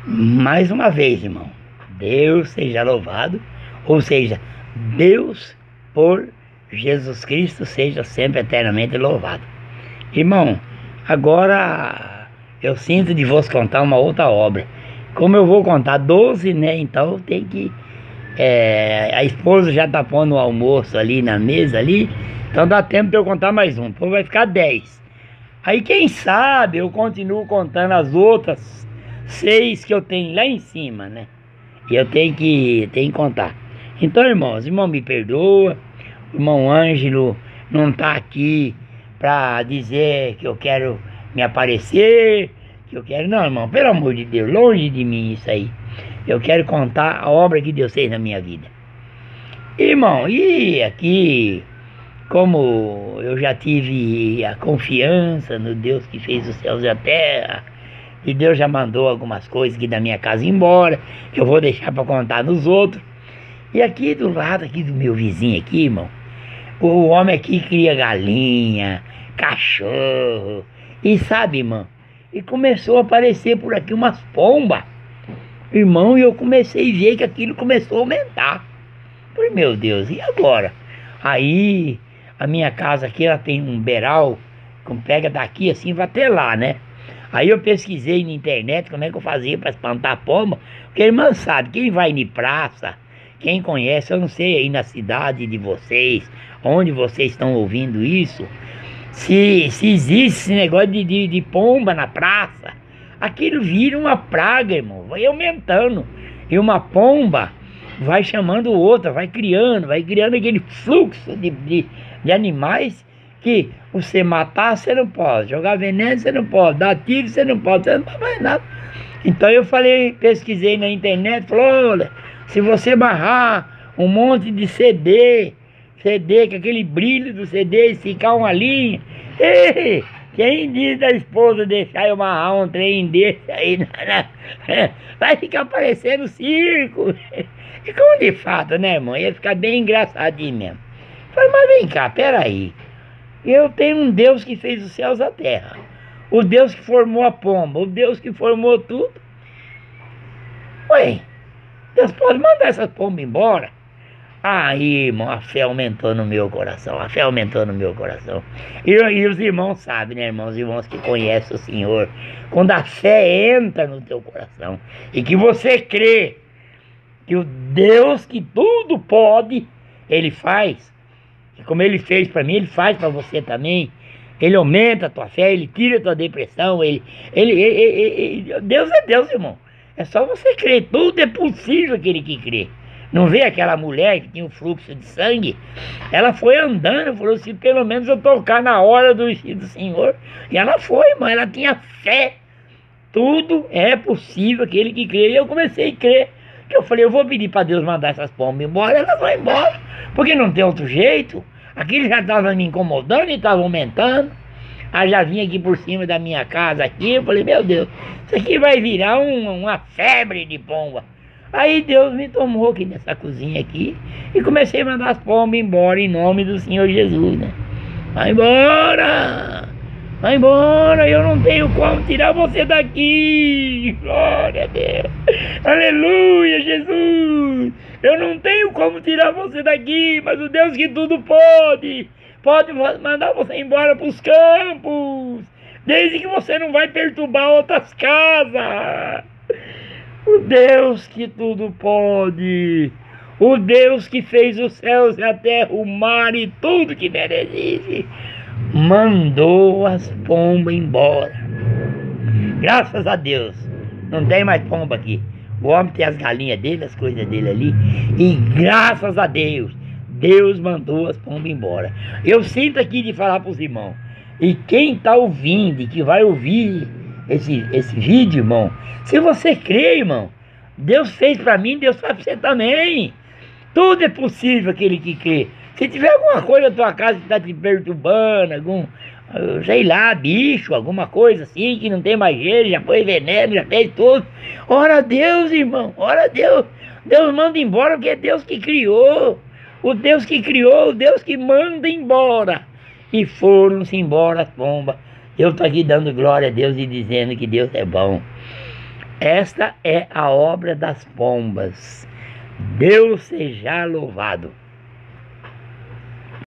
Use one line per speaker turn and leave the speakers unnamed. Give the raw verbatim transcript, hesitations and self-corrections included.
Mais uma vez, irmão, Deus seja louvado, ou seja, Deus por Jesus Cristo seja sempre eternamente louvado. Irmão, agora eu sinto de vos contar uma outra obra. Como eu vou contar doze, né, então tem que... É, a esposa já tá pondo o almoço ali na mesa ali, então dá tempo de eu contar mais um, então vai ficar dez. Aí quem sabe eu continuo contando as outras seis que eu tenho lá em cima, né? E eu tenho que, tenho que contar. Então, irmãos, irmão, me perdoa. O irmão Ângelo não tá aqui pra dizer que eu quero me aparecer, que eu quero... Não, irmão, pelo amor de Deus, longe de mim isso aí. Eu quero contar a obra que Deus fez na minha vida. Irmão, e aqui, como eu já tive a confiança no Deus que fez os céus e a terra, e Deus já mandou algumas coisas aqui da minha casa embora, que eu vou deixar para contar nos outros. E aqui do lado aqui do meu vizinho aqui, irmão, o homem aqui cria galinha, cachorro, e sabe, irmão, e começou a aparecer por aqui umas pombas. Irmão, e eu comecei a ver que aquilo começou a aumentar. Falei, meu Deus, e agora? Aí, a minha casa aqui, ela tem um beiral, como pega daqui assim, vai até lá, né? Aí eu pesquisei na internet como é que eu fazia para espantar pomba. Porque, irmã, sabe, quem vai em praça, quem conhece, eu não sei aí na cidade de vocês, onde vocês estão ouvindo isso, se, se existe esse negócio de, de, de pomba na praça, aquilo vira uma praga, irmão, vai aumentando. E uma pomba vai chamando outra, vai criando, vai criando aquele fluxo de, de, de animais que você matar, você não pode, jogar veneno, você não pode, dar tiro, você não pode, você não pode mais nada. Então eu falei, pesquisei na internet, falou, olha, se você barrar um monte de C D, C D, com aquele brilho do C D, esticar uma linha, ei, quem diz da esposa deixar eu amarrar um trem desse aí, vai ficar parecendo circo. E como de fato, né, irmão, ia ficar bem engraçadinho mesmo. Falei, mas vem cá, peraí, eu tenho um Deus que fez os céus e a terra, o Deus que formou a pomba, o Deus que formou tudo. Ué, Deus pode mandar essas pombas embora? Aí, irmão, a fé aumentou no meu coração, a fé aumentou no meu coração. E, e os irmãos sabem, né, irmãos, os irmãos que conhecem o Senhor, quando a fé entra no teu coração e que você crê que o Deus que tudo pode, Ele faz, e como Ele fez para mim, Ele faz para você também. Ele aumenta a tua fé, Ele tira a tua depressão, ele, ele, ele, ele, ele Deus é Deus, irmão. É só você crer, tudo é possível aquele que crê. Não vê aquela mulher que tinha um fluxo de sangue? Ela foi andando, falou assim, pelo menos eu tocar na hora do do Senhor. E ela foi, irmão, ela tinha fé. Tudo é possível aquele que crê. E eu comecei a crer. Que eu falei, eu vou pedir para Deus mandar essas pombas embora, elas vão embora. Porque não tem outro jeito. Aquilo já estava me incomodando e estava aumentando. Aí já vinha aqui por cima da minha casa aqui, eu falei, meu Deus, isso aqui vai virar um, uma febre de pomba. Aí Deus me tomou aqui nessa cozinha aqui e comecei a mandar as pombas embora em nome do Senhor Jesus, né? Vai embora! Vai embora! Eu não tenho como tirar você daqui! Glória a Deus! Aleluia, Jesus! Eu não tenho como tirar você daqui, mas o Deus que tudo pode, pode mandar você embora para os campos, desde que você não vai perturbar outras casas. O Deus que tudo pode, o Deus que fez os céus e a terra, o mar e tudo que nele existe, mandou as pombas embora. Graças a Deus, não tem mais pomba aqui. O homem tem as galinhas dele, as coisas dele ali, e graças a Deus, Deus mandou as pombas embora. Eu sinto aqui de falar para os irmãos, e quem está ouvindo e que vai ouvir esse, esse vídeo, irmão, se você crê, irmão, Deus fez para mim, Deus faz para você também. Tudo é possível aquele que crê. Se tiver alguma coisa na tua casa que está te perturbando, algum, sei lá, bicho, alguma coisa assim, que não tem mais jeito, já foi veneno, já fez tudo, ora a Deus, irmão, ora a Deus. Deus manda embora porque é Deus que criou. O Deus que criou, o Deus que manda embora. E foram-se embora as pombas. Eu estou aqui dando glória a Deus e dizendo que Deus é bom. Esta é a obra das pombas. Deus seja louvado.